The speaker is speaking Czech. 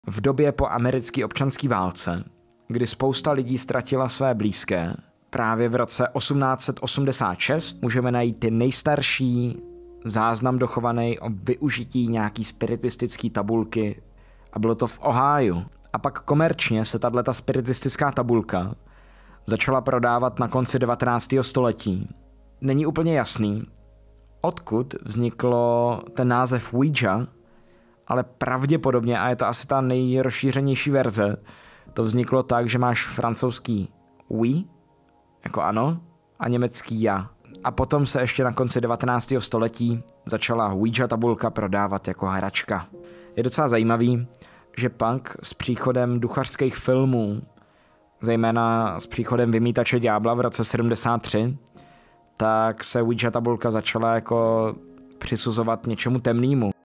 V době po americké občanské válce, kdy spousta lidí ztratila své blízké, právě v roce 1886 můžeme najít nejstarší záznam dochovaný o využití nějaký spiritistické tabulky a bylo to v Ohiu. A pak komerčně se tato spiritistická tabulka začala prodávat na konci 19. století. Není úplně jasný, odkud vzniklo ten název Ouija, ale pravděpodobně, a je to asi ta nejrozšířenější verze, to vzniklo tak, že máš francouzský oui, jako ano, a německý ja. A potom se ještě na konci 19. století začala Ouija tabulka prodávat jako hračka. Je docela zajímavý, že pak s příchodem duchařských filmů, zejména s příchodem Vymýtače ďábla v roce 73, tak se Ouija tabulka začala jako přisuzovat něčemu temnému.